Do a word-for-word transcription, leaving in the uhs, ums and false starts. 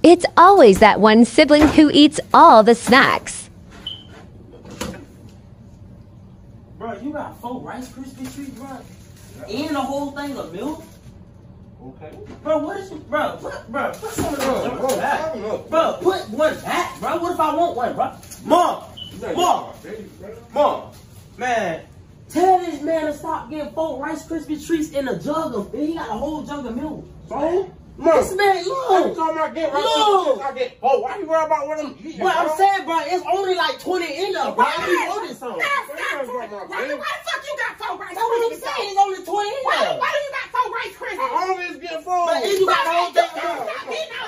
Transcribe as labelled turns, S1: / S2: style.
S1: It's always that one sibling who eats all the snacks.
S2: Bro, you got four Rice Krispie treats, bro? And the whole thing of milk?
S3: Okay.
S2: Bro, what is it? Bro, put, bro, put some of those bro, back. Bro, put one back, bro. What if I want one, bro? Mom! Mom! Mom! Man, tell this man to stop getting four Rice Krispie treats in a jug of, he got a whole jug of milk.
S3: So?
S2: Mom, this man, look!
S3: Every time I get Rice Krispie treats, I get four. Why you worry about what I'm eating?
S2: But I'm saying, bro, it's only like twenty in there, bro. I be wanting some.
S4: Why the fuck you got four Rice
S2: That's what I'm
S4: Krispies?
S2: saying, it's only twenty in
S4: Why,
S2: there.
S4: why do you got four Rice Krispies?
S3: I always get four.
S2: But then you got the whole thing.
S4: Stop eating